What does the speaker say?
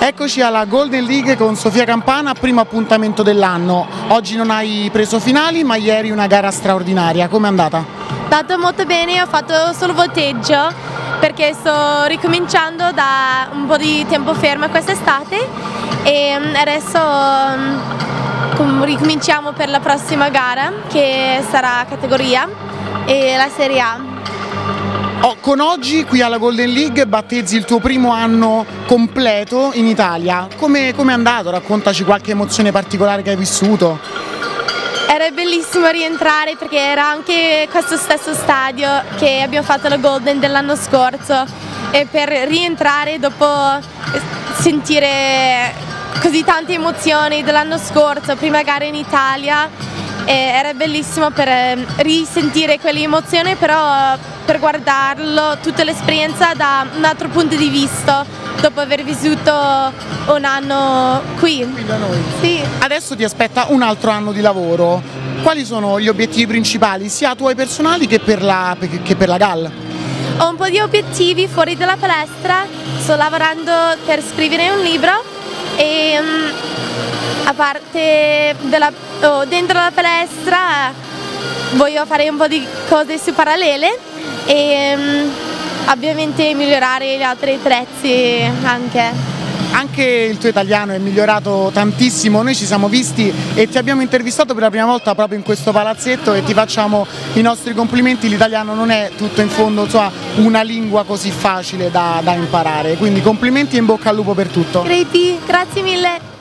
Eccoci alla Golden League con Sofia Campana, primo appuntamento dell'anno. Oggi non hai preso finali, ma ieri una gara straordinaria. Com'è andata? È andato molto bene, ho fatto solo volteggio perché sto ricominciando da un po' di tempo ferma quest'estate e adesso ricominciamo per la prossima gara che sarà categoria e la Serie A. Con oggi qui alla Golden League battezzi il tuo primo anno completo in Italia. Come è andato? Raccontaci qualche emozione particolare che hai vissuto. Era bellissimo rientrare perché era anche questo stesso stadio che abbiamo fatto la Golden dell'anno scorso e per rientrare dopo sentire così tante emozioni dell'anno scorso, prima gara in Italia, era bellissimo per risentire quelle emozioni, però per guardarlo, tutta l'esperienza da un altro punto di vista dopo aver vissuto un anno qui da noi. Sì. Adesso ti aspetta un altro anno di lavoro. Quali sono gli obiettivi principali, sia tuoi personali che per la GAL? Ho un po' di obiettivi fuori dalla palestra, sto lavorando per scrivere un libro e a parte dentro la palestra voglio fare un po' di cose su parallele e ovviamente migliorare gli altri attrezzi anche. Anche il tuo italiano è migliorato tantissimo, noi ci siamo visti e ti abbiamo intervistato per la prima volta proprio in questo palazzetto e ti facciamo i nostri complimenti. L'italiano non è tutto in fondo, insomma, una lingua così facile da imparare, quindi complimenti e in bocca al lupo per tutto. Grazie mille.